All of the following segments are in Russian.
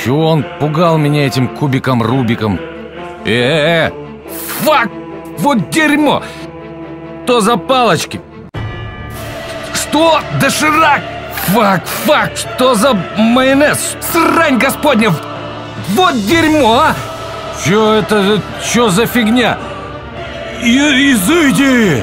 Чего он пугал меня этим кубиком-рубиком? Фак! Вот дерьмо! Что за палочки? Что? Доширак! Фак! Что за майонез? Срань господня! Вот дерьмо, а! Чё за фигня? Изыди!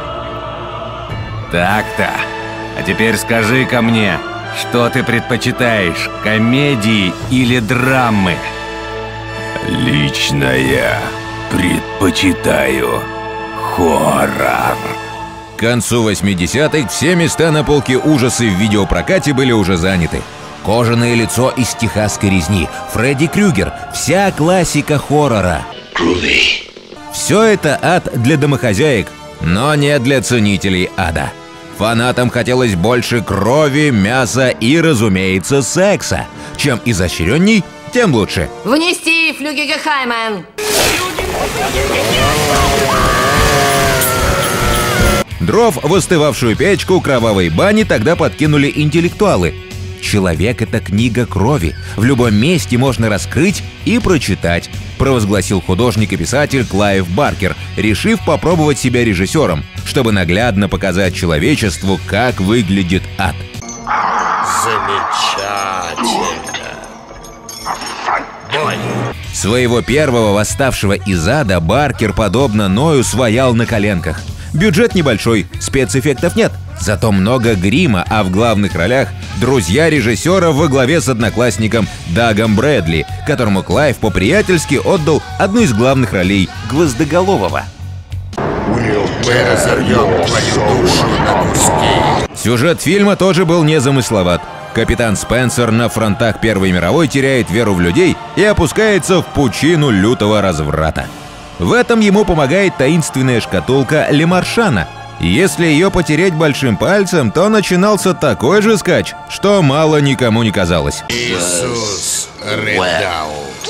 Так-то. А теперь скажи-ка мне, что ты предпочитаешь, комедии или драмы? Лично я предпочитаю хоррор. К концу 80-х все места на полке ужасы в видеопрокате были уже заняты. Кожаное лицо из техасской резни, Фредди Крюгер, вся классика хоррора. Все это ад для домохозяек, но не для ценителей ада. Фанатам хотелось больше крови, мяса и, разумеется, секса. Чем изощренней, тем лучше. Внести флюгегехаймен! Дров в остывавшую печку кровавой бани тогда подкинули интеллектуалы. «Человек — это книга крови. В любом месте можно раскрыть и прочитать», провозгласил художник и писатель Клайв Баркер, решив попробовать себя режиссером, чтобы наглядно показать человечеству, как выглядит ад. Замечательно. Бой. Своего первого восставшего из ада Баркер, подобно Ною, своял на коленках. Бюджет небольшой, спецэффектов нет, зато много грима, а в главных ролях друзья режиссера во главе с одноклассником Дагом Брэдли, которому Клайв по-приятельски отдал одну из главных ролей — Гвоздоголового. Мы разорвем твою душу на куски. Сюжет фильма тоже был незамысловат. Капитан Спенсер на фронтах Первой мировой теряет веру в людей и опускается в пучину лютого разврата. В этом ему помогает таинственная шкатулка Лемаршана. Если ее потереть большим пальцем, то начинался такой же скач, что мало никому не казалось. Иисус рыдал.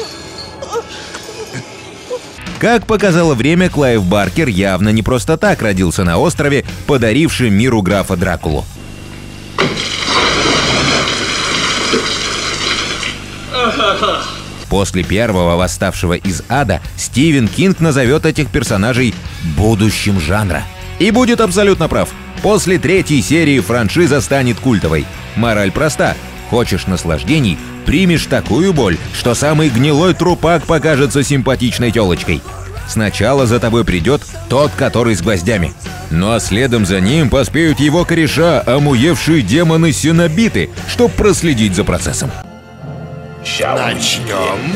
Как показало время, Клайв Баркер явно не просто так родился на острове, подарившем миру графа Дракулу. После первого «Восставшего из ада» Стивен Кинг назовет этих персонажей будущим жанра. И будет абсолютно прав. После третьей серии франшиза станет культовой. Мораль проста. Хочешь наслаждений — примешь такую боль, что самый гнилой трупак покажется симпатичной телочкой. Сначала за тобой придет тот, который с гвоздями. Ну а следом за ним поспеют его кореша, омуевшие демоны-синобиты, чтоб проследить за процессом. Начнем.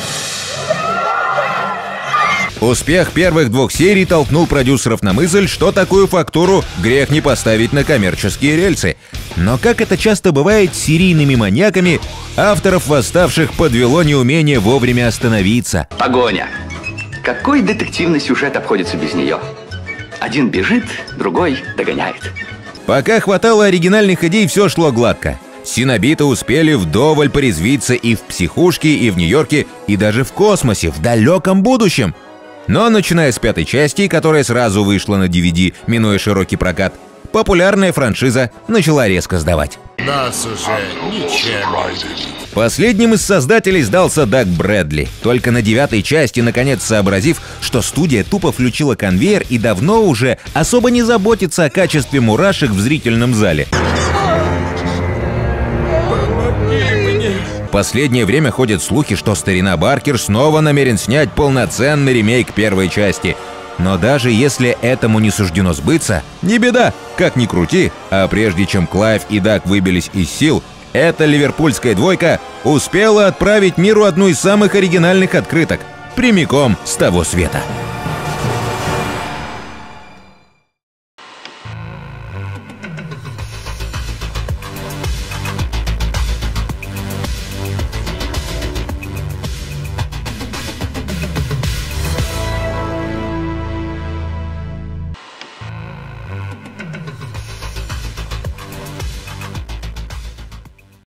Успех первых двух серий толкнул продюсеров на мысль, что такую фактуру грех не поставить на коммерческие рельсы. Но, как это часто бывает с серийными маньяками, авторов «Восставших» подвело неумение вовремя остановиться. Погоня. Какой детективный сюжет обходится без нее? Один бежит, другой догоняет. Пока хватало оригинальных идей, все шло гладко. Синобиты успели вдоволь порезвиться и в психушке, и в Нью-Йорке, и даже в космосе, в далеком будущем. Но начиная с пятой части, которая сразу вышла на DVD, минуя широкий прокат, популярная франшиза начала резко сдавать. Нас уже ничем не удивить. Последним из создателей сдался Даг Брэдли, только на 9-й части наконец сообразив, что студия тупо включила конвейер и давно уже особо не заботится о качестве мурашек в зрительном зале. В последнее время ходят слухи, что старина Баркер снова намерен снять полноценный ремейк первой части. Но даже если этому не суждено сбыться, не беда, как ни крути, а прежде чем Клайв и Даг выбились из сил, эта ливерпульская двойка успела отправить миру одну из самых оригинальных открыток, прямиком с того света.